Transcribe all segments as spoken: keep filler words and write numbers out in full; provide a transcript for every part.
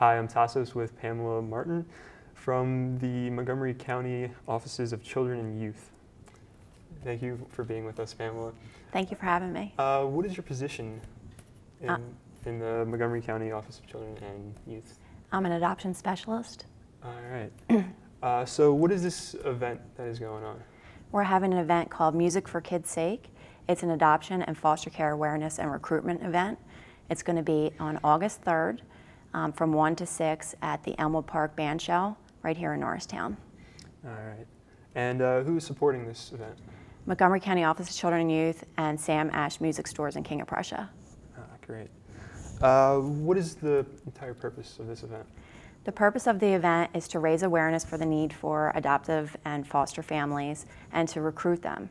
Hi, I'm Tassos with Pamela Martin from the Montgomery County Offices of Children and Youth. Thank you for being with us, Pamela. Thank you for having me. Uh, what is your position in, Uh, in the Montgomery County Office of Children and Youth? I'm an adoption specialist. All right. uh, so what is this event that is going on? We're having an event called Music for Kids' Sake. It's an adoption and foster care awareness and recruitment event. It's going to be on August third um, from one to six at the Elmwood Park Band Shell right here in Norristown. All right. And uh, who is supporting this event? Montgomery County Office of Children and Youth and Sam Ash Music Stores in King of Prussia. Ah, great. Uh, what is the entire purpose of this event? The purpose of the event is to raise awareness for the need for adoptive and foster families and to recruit them.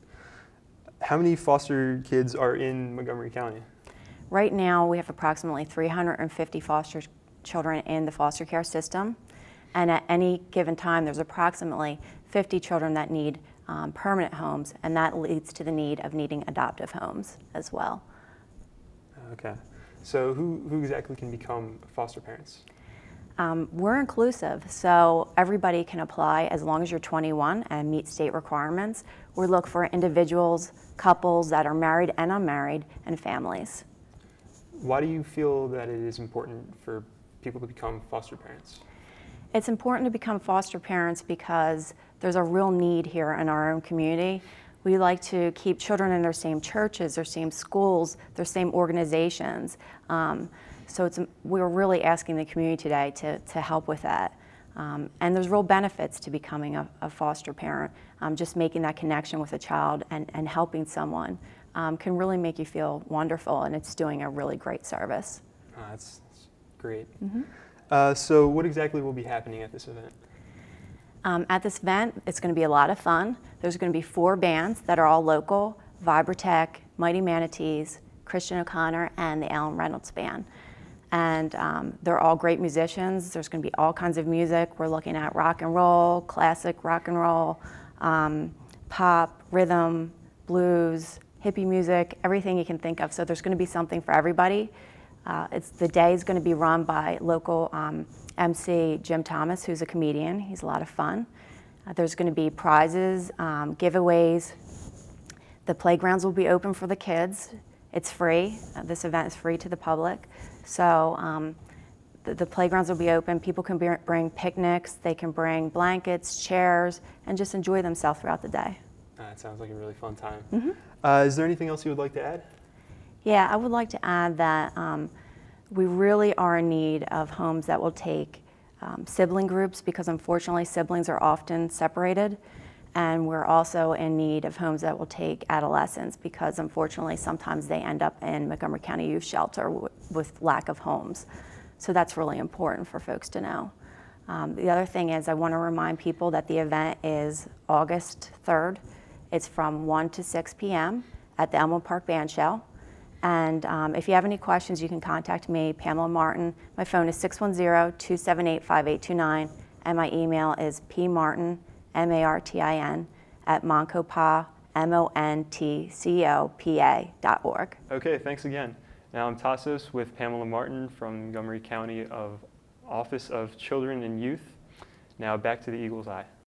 How many foster kids are in Montgomery County? Right now we have approximately three hundred fifty foster children in the foster care system, and at any given time there's approximately fifty children that need um, permanent homes, and that leads to the need of needing adoptive homes as well. Okay. So who, who exactly can become foster parents? Um, we're inclusive, so everybody can apply as long as you're twenty-one and meet state requirements. We look for individuals, couples that are married and unmarried, and families. Why do you feel that it is important for people to become foster parents? It's important to become foster parents because there's a real need here in our own community. We like to keep children in their same churches, their same schools, their same organizations. Um, So it's, we're really asking the community today to, to help with that. Um, and there's real benefits to becoming a, a foster parent. Um, just making that connection with a child and, and helping someone um, can really make you feel wonderful, and it's doing a really great service. Uh, that's, that's great. Mm-hmm. uh, so what exactly will be happening at this event? Um, at this event, it's going to be a lot of fun. There's going to be four bands that are all local: Vibratech, Mighty Manatees, Christian O'Connor, and the Alan Reynolds Band. And um, they're all great musicians. There's going to be all kinds of music. We're looking at rock and roll, classic rock and roll, um, pop, rhythm, blues, hippie music, everything you can think of. So there's going to be something for everybody. Uh, it's, the day is going to be run by local um, M C Jim Thomas, who's a comedian. He's a lot of fun. Uh, there's going to be prizes, um, giveaways. The playgrounds will be open for the kids. It's free. Uh, this event is free to the public. So um, the, the playgrounds will be open. People can be, bring picnics. They can bring blankets, chairs, and just enjoy themselves throughout the day. Uh, it sounds like a really fun time. Mm-hmm. uh, is there anything else you would like to add? Yeah, I would like to add that um, we really are in need of homes that will take um, sibling groups, because unfortunately siblings are often separated. And we're also in need of homes that will take adolescents, because unfortunately sometimes they end up in Montgomery County Youth Shelter w with lack of homes. So that's really important for folks to know. Um, the other thing is, I want to remind people that the event is August third. It's from one to six p m at the Elmwood Park Band Shell. And um, if you have any questions, you can contact me, Pamela Martin. My phone is six one zero, two seven eight, five eight two nine, and my email is pmartin, M A R T I N, at montcopa, M O N T C O P A dot org. Okay, thanks again. Now I'm Tassos with Pamela Martin from Montgomery County of Office of Children and Youth. Now back to the Eagle's Eye.